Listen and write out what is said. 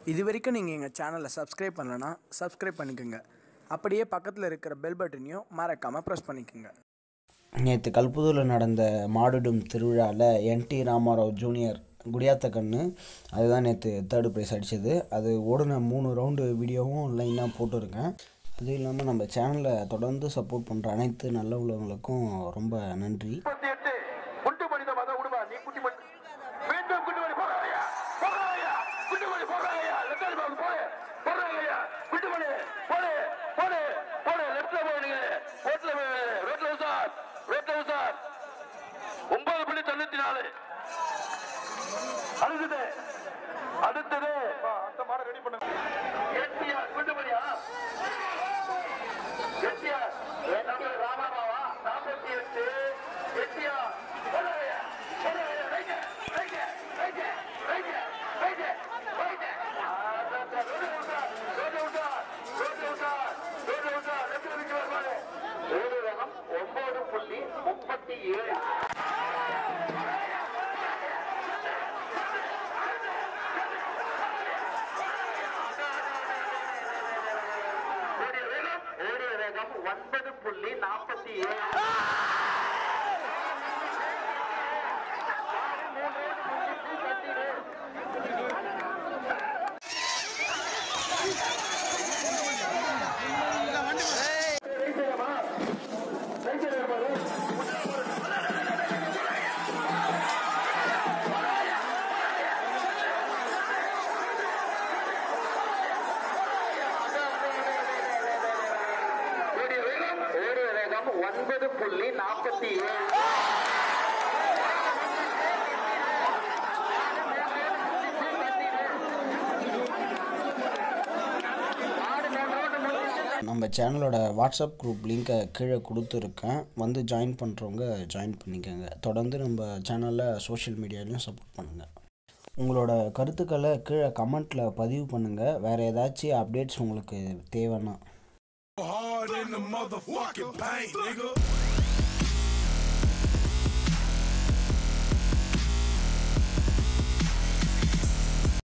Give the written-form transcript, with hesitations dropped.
இதுவரைக்கும் நீங்கள் எங்கள் சேனலை சப்ஸ்கிரைப் பண்ணலன்னா சப்ஸ்கிரைப் பண்ணிக்கோங்க. அப்படியே பக்கத்தில் இருக்கிற பெல் பட்டனையும் மறக்காமல் ப்ரெஸ் பண்ணிக்கோங்க. நேற்று கல்புதூரில் நடந்த மாடுடும் திருவிழாவில் என்டி ராமாராவ் ஜூனியர் குடியாத்த கண்ணு அதுதான் நேற்று 3rd ப்ரைஸ் அடித்தது. அது ஓடின 3 ரவுண்டு வீடியோவும் லைனாக போட்டுருக்கேன். அதுவும் இல்லாமல் நம்ம சேனலை தொடர்ந்து சப்போர்ட் பண்ணுற அனைத்து நல்ல உள்ளவங்களுக்கும் ரொம்ப நன்றி. அடுத்தது அந்த மாட ரெடி பண்ணு. எஸ்டிஆர் குண்டுமணியா? எஸ்டிஆர் ராமாராவா 48 எஸ்டிஆர் நம்ம சேனலோட வாட்ஸ்அப் குரூப் லிங்கை கீழே கொடுத்துருக்கேன். வந்து ஜாயின் பண்ணுறவங்க ஜாயின் பண்ணிக்கோங்க. தொடர்ந்து நம்ம சேனலில் சோஷியல் மீடியாலையும் சப்போர்ட் பண்ணுங்கள். உங்களோட கருத்துக்களை கீழே கமெண்ட்டில் பதிவு பண்ணுங்கள். வேறு ஏதாச்சும் அப்டேட்ஸ் உங்களுக்கு தேவைன்னா.